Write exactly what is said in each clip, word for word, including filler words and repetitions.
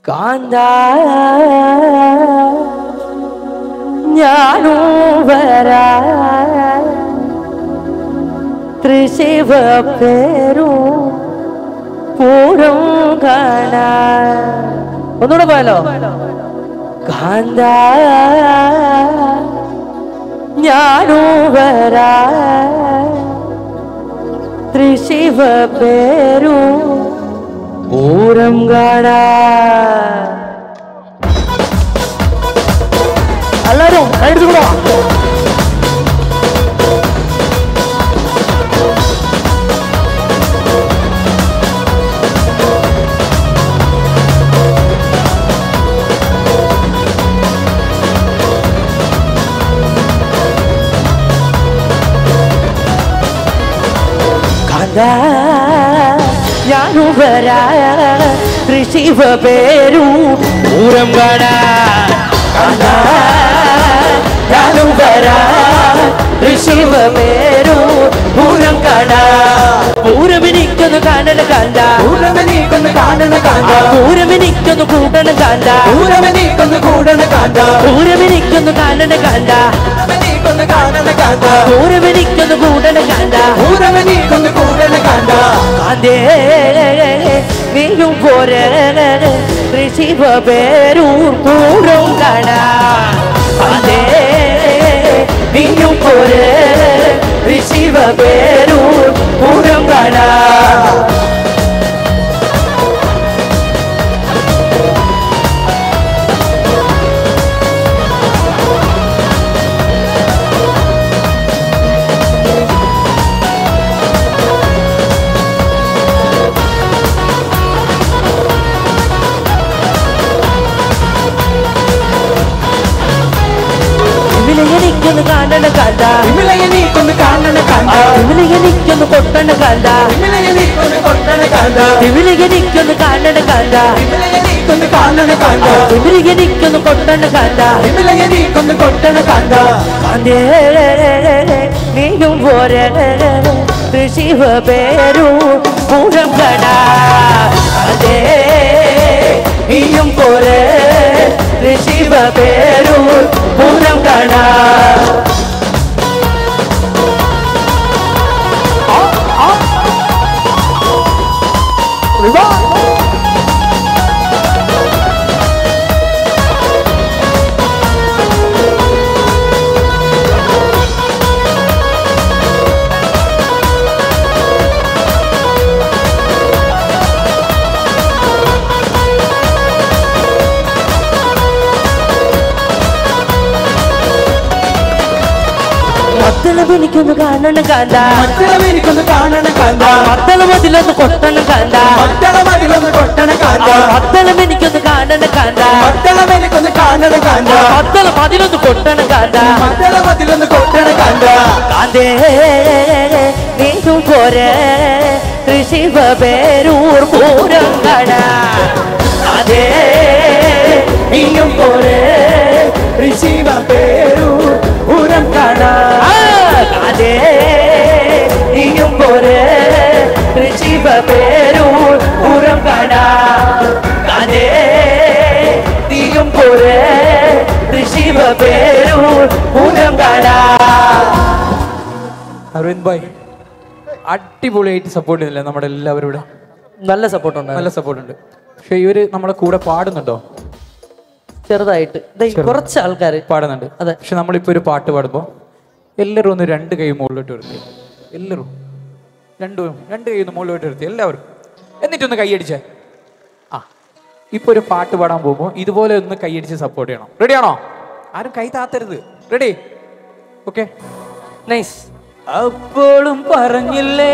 കാന്താ ഞാനും വരാ തൃശിവ പേരും പൂരം കാണാൻ. ഒന്നുകൂടെ പോയാലോ? കാന്താ ഞാനും വരാ തൃശിവ പേരും പൂരം കാണാൻ. എല്ലാരും എടുത്തുകൂടാ. ഞാനും വരാ തൃശിവ പേരും പൂരം കാണാൻ. ഞാനും വരാ തൃശിവ പേരും പൂരം കാണാൻ. പൂരമെനിക്കൊന്ന് കാണണ കാന്ത, പൂരമെനിക്കൊന്ന് കാണണ കാന്ത, പൂരമെനിക്കൊന്ന് കൂടണ കാന്ത, പൂരമെനിക്കൊന്ന് കൂടണ കാന്ത, പൂരമെനിക്കൊന്ന് കാണണ കാന്ത, പൂരമെനിക്കൊന്ന് കാണണ കാന്ത, പൂരമെനിക്കൊന്ന് കൂടണ കാന്ത, പൂരമെനിക്കൊന്ന് കൂടണ കാന്ത. കാന്തേ നീയും പോരെ തൃശിവ പേരും പൂരം കാണാൻ. കാന്തേ നീയും പോരെ തൃശിവ പേരും പൂരം കാണാൻ. എനിക്കൊന്ന് കാണണ കാന്ത, എനിക്കൊന്ന് കാണണ കാന്ത, എനിക്കൊന്ന് കൊട്ടണ കാന്ത, എനിക്കൊന്ന് കൊട്ടണ കാന്ത, എനിക്കൊന്ന് കാണണ കാന്ത, എനിക്കൊന്ന് കാണണ കാന്ത, എനിക്കൊന്ന് കൊട്ടണ കാന്ത, എനിക്കൊന്ന് കൊട്ടണ കാന്ത. കാന്തേ നീയും പോരെ തൃശിവ പേരും പൂരം കാണാൻ. കാന്തേ നീയും പോരെ തൃശിവ പേരും പൂരം കാണാൻ. എനിക്കൊന്ന് കാണണ കാന്ത, എനിക്കൊന്ന് കാണണ കാന്ത, മത്തളം അതിലൊന്ന് കൊട്ടണ കാന്ത, മത്തളം അതിലൊന്ന് കൊട്ടണ കാന്ത, മത്തളം എനിക്കൊന്ന് കാണണ കാന്ത, മത്തളം എനിക്കൊന്ന് കാണണ കാന്ത, മത്തളം അതിലൊന്ന് കൊട്ടണ കാന്ത, മത്തളം അതിലൊന്ന് കൊട്ടണ കാന്ത. കാന്തേ നീയും പോരെ തൃശിവ പേരൂർ പൂരം കാണാൻ. കാന്തേ നീയും പോരെ തൃശിവ പേരൂർ പൂരം കാണാൻ. കാന്തേ നീയും പോരെ തൃശിവ പേരൂർ പൂരം കാണാൻ. കാന്തേ നീയും പോരെ തൃശിവ പേരൂർ പൂരം കാണാൻ. അരവിന്ദ് ഭായ് അടിപൊളിയായിട്ട് സപ്പോർട്ട് ചെയ്യുന്നില്ല നമ്മുടെ എല്ലാവരും ഇവിടെ. നല്ല സപ്പോർട്ട് ഉണ്ട്, നല്ല സപ്പോർട്ട് ഉണ്ട്. പക്ഷെ ഇവര് നമ്മളെ കൂടെ പാടുന്നുണ്ടോ? ചെറുതായിട്ട് കുറച്ച് ആൾക്കാർ പാടുന്നുണ്ട്. അതെ. പക്ഷെ നമ്മളിപ്പോ ഒരു പാട്ട് പാടുമ്പോ എല്ലാവരും ഒന്ന് രണ്ട് കൈ മുകളിലോട്ട് നിർത്തി, എല്ലാവരും രണ്ടു രണ്ട് കൈ ഒന്ന് മുകളിലോട്ട് നിർത്തി എല്ലാവരും, എന്നിട്ടൊന്ന് കൈയടിച്ചേ. ആ ഇപ്പൊ ഒരു പാട്ട് പാടാൻ പോകുമ്പോൾ ഇതുപോലെ ഒന്ന് കൈയടിച്ച് സപ്പോർട്ട് ചെയ്യണം. റെഡിയാണോ? ആരും കൈ താത്തരുത്. റെഡി? Okay, nice. അപ്പോഴും പറഞ്ഞില്ലേ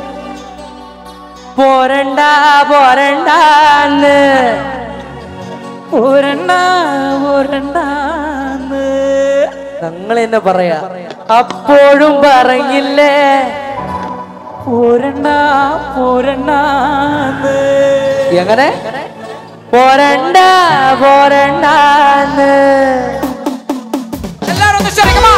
പോരണ്ട പോരണ്ടാന്ന്, പോരണ്ട പോരണ്ടാന്ന് ഞങ്ങൾ തന്നെ പറയാ. അപ്പോഴും പറഞ്ഞില്ലേ പോരണ്ട പോരണ്ടാന്ന്. എങ്ങനെ? പോരണ്ട പോരണ്ടാന്ന്. എല്ലാരും ഒന്ന് ശരിക്കുമാ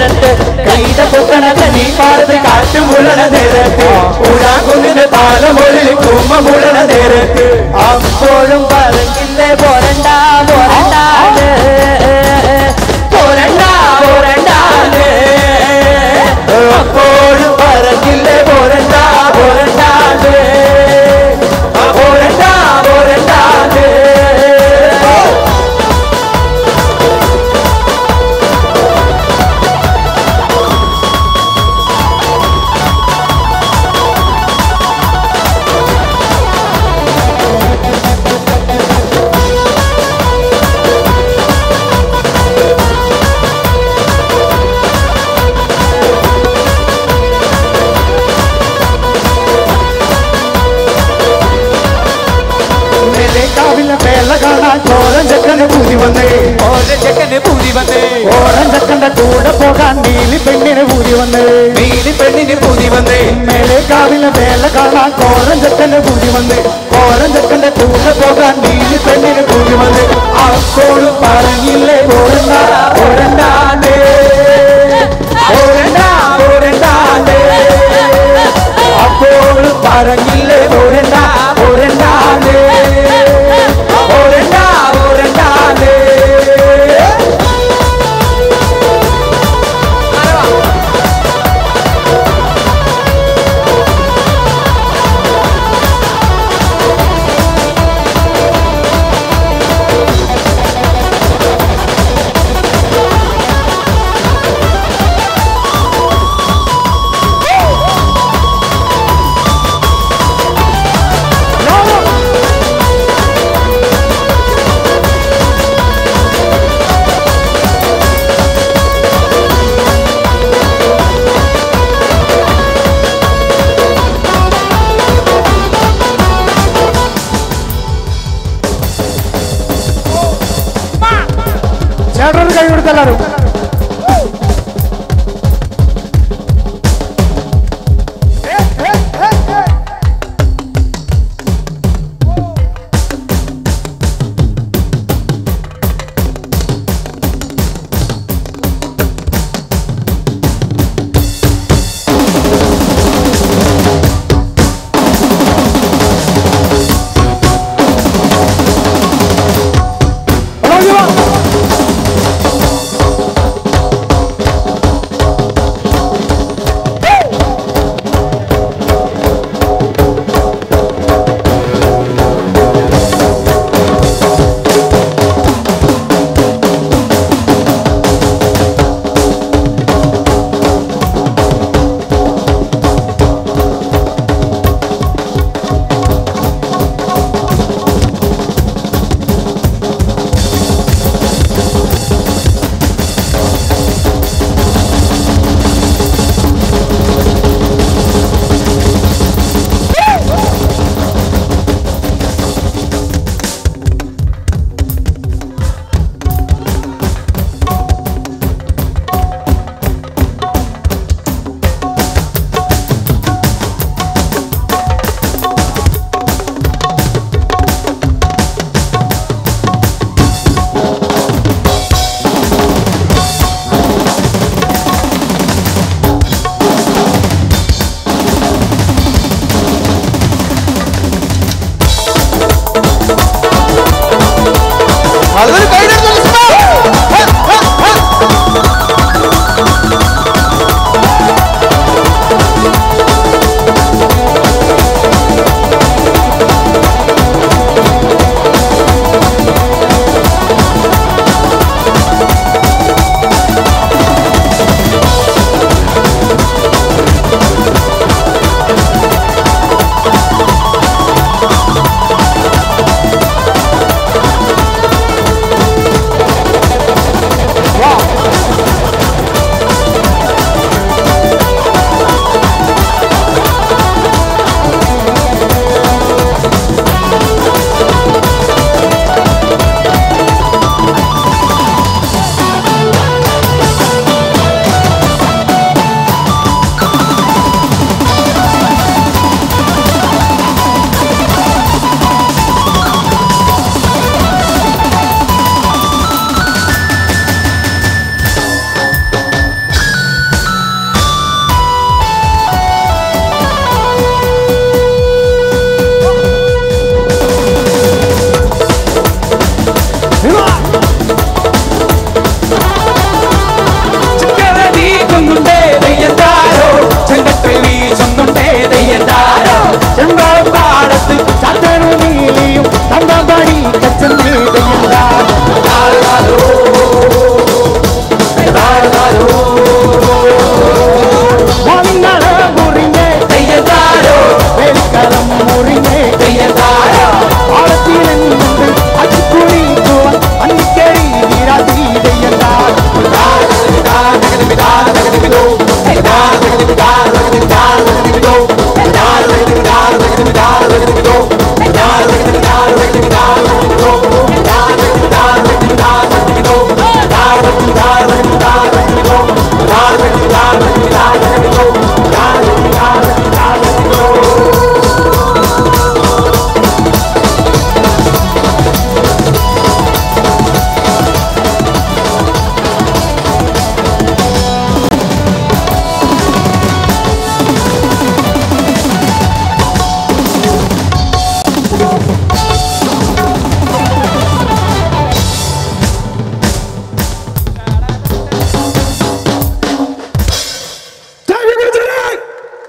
നേരത്ത് കൈത പൊക്കണ നീ പാടത്ത് കാറ്റ് മുഴണ നേരത്ത് ഉടാകുന്നിന്റെ താലമൊഴി കുമ്മ മുഴണ നേരത്ത് അപ്പോഴും പറഞ്ഞില്ലേ പോരണ്ട പോരണ്ടാണ് പോരണ്ട പോരണ്ടാണ് അപ്പോഴും പറഞ്ഞില്ലേ പോരണ്ട പോരണ്ടാണ് പോരണ്ട പോരണ്ടാണ് ഓരൻ ചക്കന്റെ പൂതി വന്നേ ഓരൻ ചക്കന്റെ പൂതി വന്നേ ഓരൻ ചക്കന്റെ കൂടെ പോകാൻ നീലി പെണ്ണിന് പൂതി വന്നേ നീലി പെണ്ണിന് പൂതി വന്നേ മേലെ കാവിലെ വേല കാണാൻ കോരൻ ചക്കന്റെ പൂതി വന്നേ ഓരൻ ചക്കന്റെ കൂടെ പോകാൻ നീലി പെണ്ണിന് പൂതി വന്നേ അപ്പോഴും പറഞ്ഞില്ലേ പോരണ്ട പോരണ്ടാണ്ടേ പോരണ്ട പോരണ്ടാണ്ടേ അപ്പോഴും പറഞ്ഞില്ലേ പോരണ്ട പോരണ്ടാണ്ടേ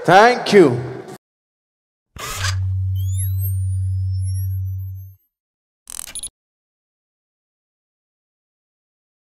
താങ്ക് യു.